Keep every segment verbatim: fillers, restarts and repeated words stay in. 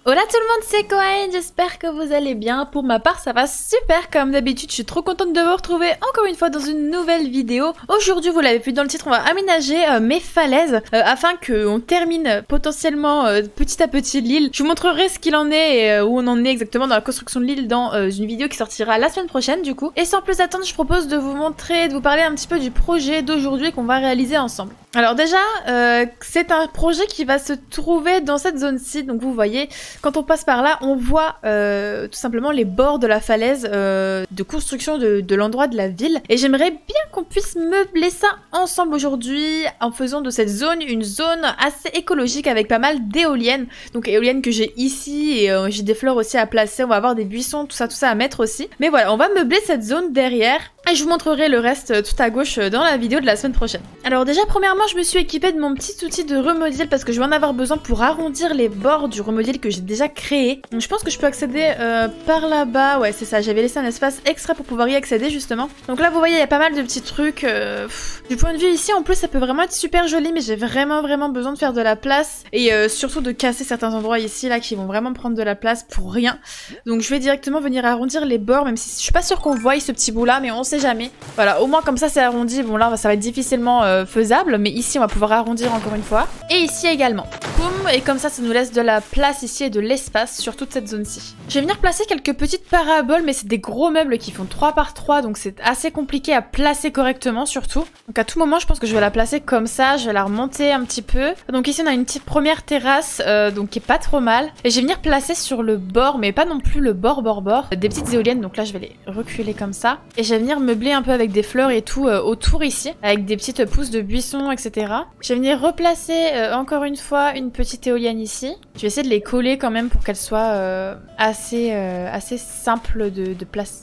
Hola tout le monde, c'est Koaen, j'espère que vous allez bien. Pour ma part, ça va super comme d'habitude. Je suis trop contente de vous retrouver encore une fois dans une nouvelle vidéo. Aujourd'hui, vous l'avez vu dans le titre, on va aménager euh, mes falaises euh, afin qu'on termine potentiellement euh, petit à petit l'île. Je vous montrerai ce qu'il en est et euh, où on en est exactement dans la construction de l'île dans euh, une vidéo qui sortira la semaine prochaine du coup. Et sans plus attendre, je propose de vous montrer, de vous parler un petit peu du projet d'aujourd'hui qu'on va réaliser ensemble. Alors déjà, euh, c'est un projet qui va se trouver dans cette zone-ci, donc vous voyez, quand on passe par là, on voit euh, tout simplement les bords de la falaise euh, de construction de, de l'endroit de la ville. Et j'aimerais bien qu'on puisse meubler ça ensemble aujourd'hui en faisant de cette zone une zone assez écologique avec pas mal d'éoliennes. Donc éoliennes que j'ai ici et euh, j'ai des fleurs aussi à placer, on va avoir des buissons, tout ça, tout ça à mettre aussi. Mais voilà, on va meubler cette zone derrière et je vous montrerai le reste tout à gauche dans la vidéo de la semaine prochaine. Alors déjà, premièrement, je me suis équipée de mon petit outil de remodel parce que je vais en avoir besoin pour arrondir les bords du remodel que j'ai déjà créé. Donc je pense que je peux accéder euh, par là-bas. Ouais, c'est ça, j'avais laissé un espace extra pour pouvoir y accéder justement. Donc là, vous voyez, il y a pas mal de petits trucs. Euh, pff. Du point de vue ici, en plus, ça peut vraiment être super joli, mais j'ai vraiment, vraiment besoin de faire de la place et euh, surtout de casser certains endroits ici, là, qui vont vraiment prendre de la place pour rien. Donc je vais directement venir arrondir les bords, même si je suis pas sûre qu'on voie ce petit bout-là, mais on sait jamais. Voilà, au moins comme ça, c'est arrondi. Bon, là, ça va être difficilement euh, faisable, mais ici, on va pouvoir arrondir encore une fois. Et ici également. Boum, et comme ça, ça nous laisse de la place ici et de l'espace sur toute cette zone-ci. Je vais venir placer quelques petites paraboles, mais c'est des gros meubles qui font trois par trois, donc c'est assez compliqué à placer correctement surtout. Donc à tout moment, je pense que je vais la placer comme ça, je vais la remonter un petit peu. Donc ici, on a une petite première terrasse, euh, donc qui est pas trop mal. Et je vais venir placer sur le bord, mais pas non plus le bord, bord, bord, des petites éoliennes, donc là, je vais les reculer comme ça. Et je vais venir meubler un peu avec des fleurs et tout euh, autour ici, avec des petites pousses de buissons, et cetera. Je vais venir replacer euh, encore une fois une petite éolienne ici. Je vais essayer de les coller quand même pour qu'elles soient euh, assez, euh, assez simples de, de place.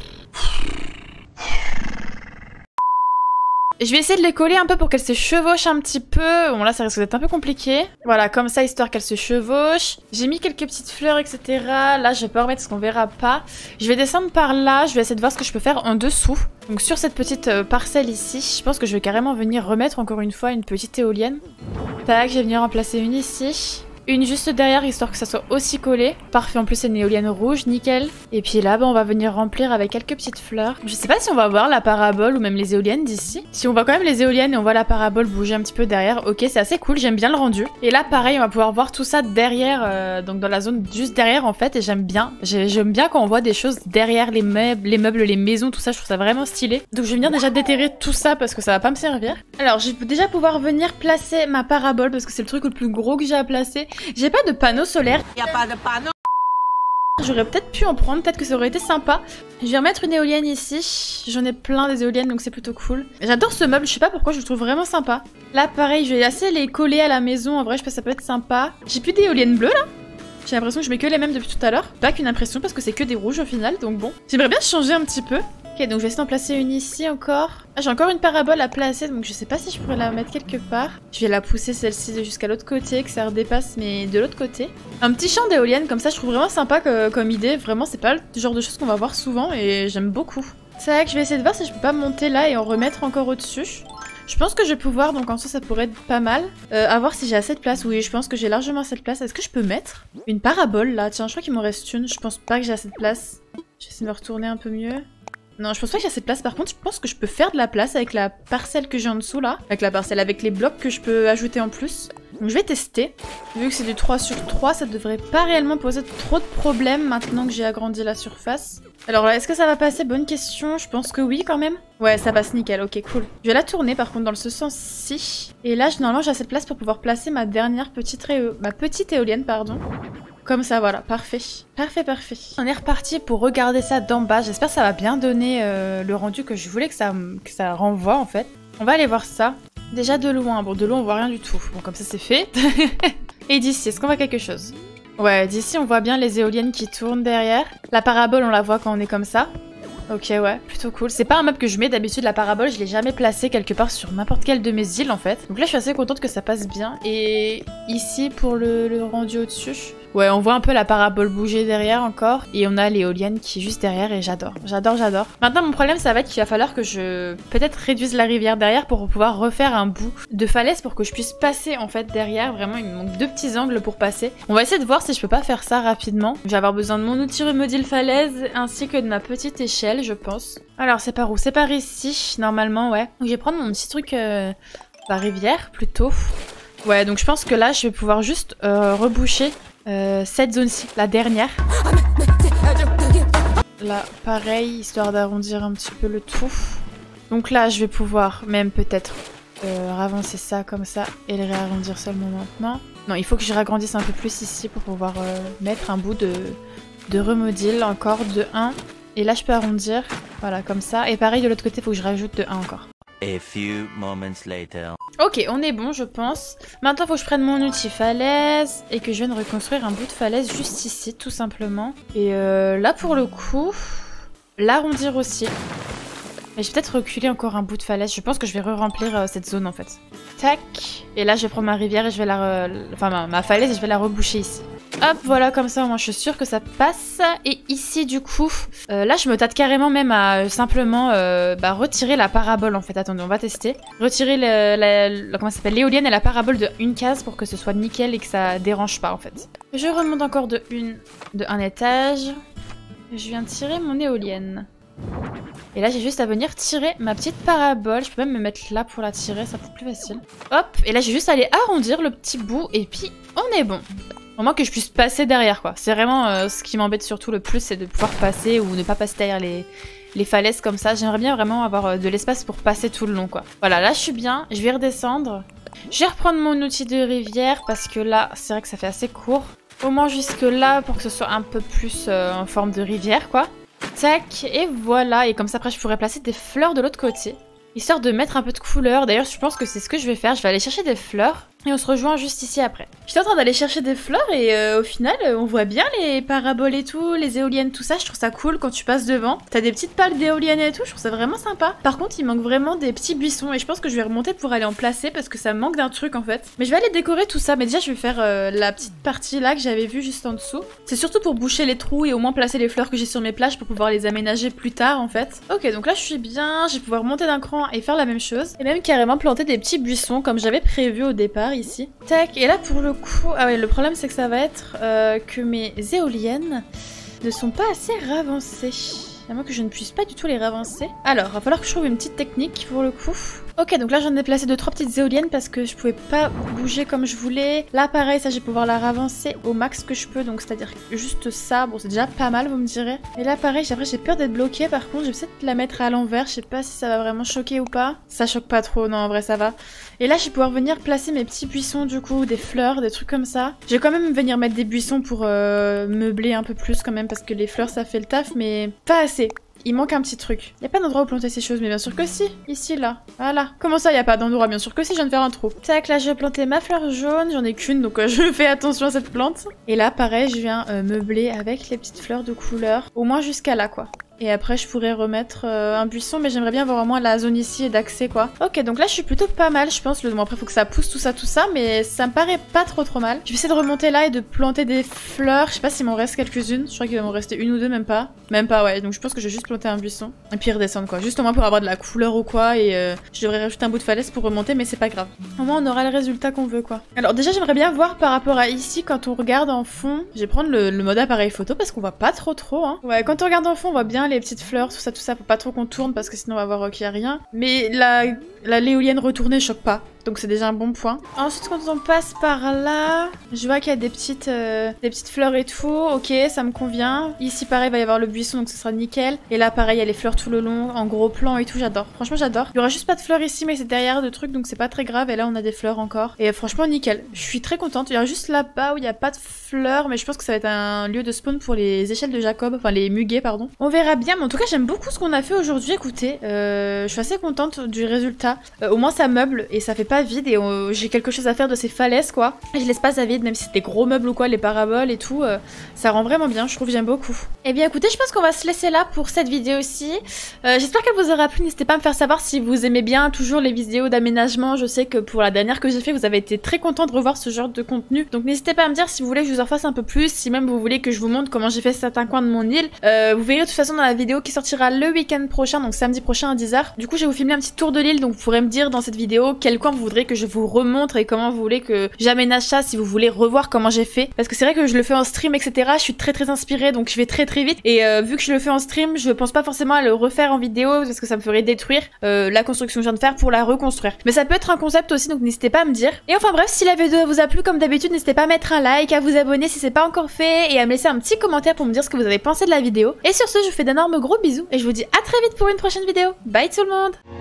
Je vais essayer de les coller un peu pour qu'elles se chevauchent un petit peu. Bon là ça risque d'être un peu compliqué. Voilà, comme ça, histoire qu'elles se chevauchent. J'ai mis quelques petites fleurs, et cetera. Là je vais pas remettre parce qu'on verra pas. Je vais descendre par là, je vais essayer de voir ce que je peux faire en dessous. Donc sur cette petite euh, parcelle ici, je pense que je vais carrément venir remettre encore une fois une petite éolienne. Tac, je vais venir en placer une ici. Une juste derrière, histoire que ça soit aussi collé. Parfait, en plus c'est une éolienne rouge, nickel. Et puis là, bah, on va venir remplir avec quelques petites fleurs. Je sais pas si on va voir la parabole ou même les éoliennes d'ici. Si on voit quand même les éoliennes et on voit la parabole bouger un petit peu derrière, ok, c'est assez cool, j'aime bien le rendu. Et là, pareil, on va pouvoir voir tout ça derrière, euh, donc dans la zone juste derrière en fait, et j'aime bien. J'aime bien quand on voit des choses derrière les meubles, les meubles, les maisons, tout ça, je trouve ça vraiment stylé. Donc je vais venir déjà déterrer tout ça parce que ça va pas me servir. Alors, je vais déjà pouvoir venir placer ma parabole parce que c'est le truc le plus gros que j'ai à placer. J'ai pas de panneau solaire. Y a pas de panneau. J'aurais peut-être pu en prendre, peut-être que ça aurait été sympa. Je vais remettre une éolienne ici. J'en ai plein des éoliennes donc c'est plutôt cool. J'adore ce meuble, je sais pas pourquoi, je le trouve vraiment sympa. Là pareil, je vais assez les coller à la maison, en vrai je pense que ça peut être sympa. J'ai plus d'éoliennes bleues là. J'ai l'impression que je mets que les mêmes depuis tout à l'heure. Pas qu'une impression parce que c'est que des rouges au final, donc bon. J'aimerais bien changer un petit peu. Ok, donc je vais essayer d'en placer une ici encore. Ah, j'ai encore une parabole à placer, donc je sais pas si je pourrais la mettre quelque part. Je vais la pousser celle-ci jusqu'à l'autre côté, que ça redépasse, mais de l'autre côté. Un petit champ d'éoliennes comme ça, je trouve vraiment sympa que, comme idée. Vraiment, c'est pas le genre de choses qu'on va voir souvent et j'aime beaucoup. C'est vrai que je vais essayer de voir si je peux pas monter là et en remettre encore au-dessus. Je pense que je vais pouvoir, donc en soi ça pourrait être pas mal. Euh, à voir si j'ai assez de place. Oui, je pense que j'ai largement assez de place. Est-ce que je peux mettre une parabole là? Tiens, je crois qu'il m'en reste une. Je pense pas que j'ai assez de place. Je vais essayer de me retourner un peu mieux. Non, je pense pas que j'ai assez de place. Par contre, je pense que je peux faire de la place avec la parcelle que j'ai en dessous là. Avec la parcelle, avec les blocs que je peux ajouter en plus. Donc je vais tester. Vu que c'est du trois sur trois, ça devrait pas réellement poser trop de problèmes maintenant que j'ai agrandi la surface. Alors là, est-ce que ça va passer? Bonne question. Je pense que oui quand même. Ouais, ça passe nickel. Ok, cool. Je vais la tourner par contre dans ce sens-ci. Et là, normalement, j'ai assez de place pour pouvoir placer ma dernière petite, ré... ma petite éolienne, pardon. Comme ça, voilà, parfait. Parfait, parfait. On est reparti pour regarder ça d'en bas. J'espère que ça va bien donner euh, le rendu que je voulais que ça, que ça renvoie, en fait. On va aller voir ça. Déjà de loin. Bon, de loin, on voit rien du tout. Bon, comme ça, c'est fait. Et d'ici, est-ce qu'on voit quelque chose? Ouais, d'ici, on voit bien les éoliennes qui tournent derrière. La parabole, on la voit quand on est comme ça. Ok, ouais, plutôt cool. C'est pas un meuble que je mets d'habitude, la parabole, je l'ai jamais placée quelque part sur n'importe quelle de mes îles en fait. Donc là, je suis assez contente que ça passe bien. Et ici, pour le, le rendu au-dessus, Ouais, on voit un peu la parabole bouger derrière encore. Et on a l'éolienne qui est juste derrière et j'adore. J'adore, j'adore. Maintenant, mon problème, ça va être qu'il va falloir que je peut-être réduise la rivière derrière pour pouvoir refaire un bout de falaise pour que je puisse passer en fait derrière. Vraiment, il me manque deux petits angles pour passer. On va essayer de voir si je peux pas faire ça rapidement. Je vais avoir besoin de mon outil remodile falaise ainsi que de ma petite échelle, je pense. Alors, c'est par où? C'est par ici, normalement, ouais. Donc, je vais prendre mon petit truc euh, par rivière, plutôt. Ouais, donc je pense que là, je vais pouvoir juste euh, reboucher euh, cette zone-ci, la dernière. Là, pareil, histoire d'arrondir un petit peu le tout. Donc là, je vais pouvoir même peut-être euh, ravancer ça comme ça et le réarrondir seulement maintenant. Non, il faut que je ragrandisse un peu plus ici pour pouvoir euh, mettre un bout de, de remodile encore de un. Et là, je peux arrondir, voilà, comme ça. Et pareil, de l'autre côté, il faut que je rajoute de un encore. A few moments later. Ok, on est bon, je pense. Maintenant, il faut que je prenne mon outil falaise et que je vienne reconstruire un bout de falaise juste ici, tout simplement. Et euh, là, pour le coup, l'arrondir aussi. Mais je vais peut-être reculer encore un bout de falaise. Je pense que je vais re-remplir euh, cette zone, en fait. Tac. Et là, je vais prendre ma rivière et je vais la... Re... Enfin, ma, ma falaise et je vais la reboucher ici. Hop, voilà, comme ça, moi, je suis sûre que ça passe. Et ici, du coup, euh, là, je me tâte carrément même à euh, simplement euh, bah, retirer la parabole, en fait. Attendez, on va tester. Retirer le, la, la, comment ça s'appelle, l'éolienne et la parabole de une case pour que ce soit nickel et que ça dérange pas, en fait. Je remonte encore de, une, de un étage. Je viens tirer mon éolienne. Et là, j'ai juste à venir tirer ma petite parabole. Je peux même me mettre là pour la tirer, ça peut être plus facile. Hop, et là, j'ai juste à aller arrondir le petit bout et puis on est bon. Au moins que je puisse passer derrière, quoi. C'est vraiment euh, ce qui m'embête surtout le plus, c'est de pouvoir passer ou ne pas passer derrière les, les falaises comme ça. J'aimerais bien vraiment avoir euh, de l'espace pour passer tout le long, quoi. Voilà, là, je suis bien. Je vais redescendre. Je vais reprendre mon outil de rivière parce que là, c'est vrai que ça fait assez court. Au moins jusque là pour que ce soit un peu plus euh, en forme de rivière, quoi. Tac, et voilà. Et comme ça, après, je pourrais placer des fleurs de l'autre côté. Histoire de mettre un peu de couleur. D'ailleurs, je pense que c'est ce que je vais faire. Je vais aller chercher des fleurs. Et on se rejoint juste ici après. J'étais en train d'aller chercher des fleurs et euh, au final, euh, on voit bien les paraboles et tout, les éoliennes, tout ça. Je trouve ça cool quand tu passes devant. T'as des petites pales d'éoliennes et tout, je trouve ça vraiment sympa. Par contre, il manque vraiment des petits buissons et je pense que je vais remonter pour aller en placer parce que ça me manque d'un truc en fait. Mais je vais aller décorer tout ça. Mais déjà, je vais faire euh, la petite partie là que j'avais vue juste en dessous. C'est surtout pour boucher les trous et au moins placer les fleurs que j'ai sur mes plages pour pouvoir les aménager plus tard en fait. Ok, donc là, je suis bien. Je vais pouvoir monter d'un cran et faire la même chose. Et même carrément planter des petits buissons comme j'avais prévu au départ ici. Tac, et là pour le coup, ah ouais, le problème c'est que ça va être euh, que mes éoliennes ne sont pas assez ravancées. À moins que je ne puisse pas du tout les ravancer. Alors, il va falloir que je trouve une petite technique pour le coup. Ok, donc là j'en ai placé deux trois petites éoliennes parce que je pouvais pas bouger comme je voulais. Là pareil, ça je vais pouvoir la ravancer au max que je peux, donc c'est-à-dire juste ça. Bon, c'est déjà pas mal, vous me direz. Et là pareil, après j'ai peur d'être bloquée. Par contre, je vais peut-être la mettre à l'envers. Je sais pas si ça va vraiment choquer ou pas. Ça choque pas trop, non, en vrai ça va. Et là je vais pouvoir venir placer mes petits buissons du coup, des fleurs, des trucs comme ça. Je vais quand même venir mettre des buissons pour euh, meubler un peu plus quand même parce que les fleurs ça fait le taf, mais pas assez. Il manque un petit truc. Il n'y a pas d'endroit où planter ces choses, mais bien sûr que si. Ici, là. Voilà. Comment ça, il n'y a pas d'endroit? Bien sûr que si, je viens de faire un trou. Tac, là, je vais planter ma fleur jaune. J'en ai qu'une, donc euh, je fais attention à cette plante. Et là, pareil, je viens euh, meubler avec les petites fleurs de couleur. Au moins jusqu'à là, quoi. Et après, je pourrais remettre euh, un buisson, mais j'aimerais bien avoir au moins la zone ici et d'accès, quoi. Ok, donc là, je suis plutôt pas mal, je pense. Le... Bon, après, faut que ça pousse, tout ça, tout ça, mais ça me paraît pas trop trop mal. Je vais essayer de remonter là et de planter des fleurs. Je sais pas s'il m'en reste quelques-unes. Je crois qu'il va m'en rester une ou deux, même pas. Même pas, ouais. Donc je pense que je vais juste planter un buisson. Et puis redescendre, quoi. Juste au moins pour avoir de la couleur ou quoi. Et euh, je devrais rajouter un bout de falaise pour remonter, mais c'est pas grave. Au moins, on aura le résultat qu'on veut, quoi. Alors déjà, j'aimerais bien voir par rapport à ici, quand on regarde en fond. Je vais prendre le, le mode appareil photo parce qu'on voit pas trop trop, hein. Ouais, quand on regarde en fond, on voit bien les petites fleurs, tout ça. Tout ça, faut pas trop qu'on tourne parce que sinon on va voir qu'il y a rien. Mais la, la l'éolienne retournée choque pas. Donc c'est déjà un bon point. Ensuite, quand on passe par là, je vois qu'il y a des petites, euh, des petites fleurs et tout. Ok, ça me convient. Ici, pareil, il va y avoir le buisson, donc ce sera nickel. Et là, pareil, il y a les fleurs tout le long, en gros plan et tout. J'adore. Franchement, j'adore. Il y aura juste pas de fleurs ici, mais c'est derrière de trucs, donc c'est pas très grave. Et là, on a des fleurs encore. Et franchement, nickel. Je suis très contente. Il y aura juste là-bas où il n'y a pas de fleurs, mais je pense que ça va être un lieu de spawn pour les échelles de Jacob, enfin les muguets, pardon. On verra bien, mais en tout cas, j'aime beaucoup ce qu'on a fait aujourd'hui. Écoutez, euh, je suis assez contente du résultat. Euh, au moins, ça meuble et ça fait pas vide et euh, j'ai quelque chose à faire de ces falaises quoi. Et je laisse pas ça vide, même si c'est des gros meubles ou quoi, les paraboles et tout, euh, ça rend vraiment bien, je trouve, j'aime beaucoup. Et bien écoutez, je pense qu'on va se laisser là pour cette vidéo aussi. Euh, J'espère qu'elle vous aura plu, n'hésitez pas à me faire savoir si vous aimez bien toujours les vidéos d'aménagement. Je sais que pour la dernière que j'ai fait, vous avez été très content de revoir ce genre de contenu. Donc n'hésitez pas à me dire si vous voulez que je vous en fasse un peu plus, si même vous voulez que je vous montre comment j'ai fait certains coins de mon île. Euh, vous verrez de toute façon dans la vidéo qui sortira le week-end prochain, donc samedi prochain à dix heures. Du coup, je vais vous filmer un petit tour de l'île, donc vous pourrez me dire dans cette vidéo quel coin vous voudrez que je vous remontre et comment vous voulez que j'aménage ça, si vous voulez revoir comment j'ai fait. Parce que c'est vrai que je le fais en stream, et cetera. Je suis très très inspirée, donc je vais très très vite. Et euh, vu que je le fais en stream, je pense pas forcément à le refaire en vidéo parce que ça me ferait détruire euh, la construction que je viens de faire pour la reconstruire. Mais ça peut être un concept aussi, donc n'hésitez pas à me dire. Et enfin bref, si la vidéo vous a plu comme d'habitude, n'hésitez pas à mettre un like, à vous abonner si c'est pas encore fait et à me laisser un petit commentaire pour me dire ce que vous avez pensé de la vidéo. Et sur ce, je vous fais d'énormes gros bisous et je vous dis à très vite pour une prochaine vidéo. Bye tout le monde!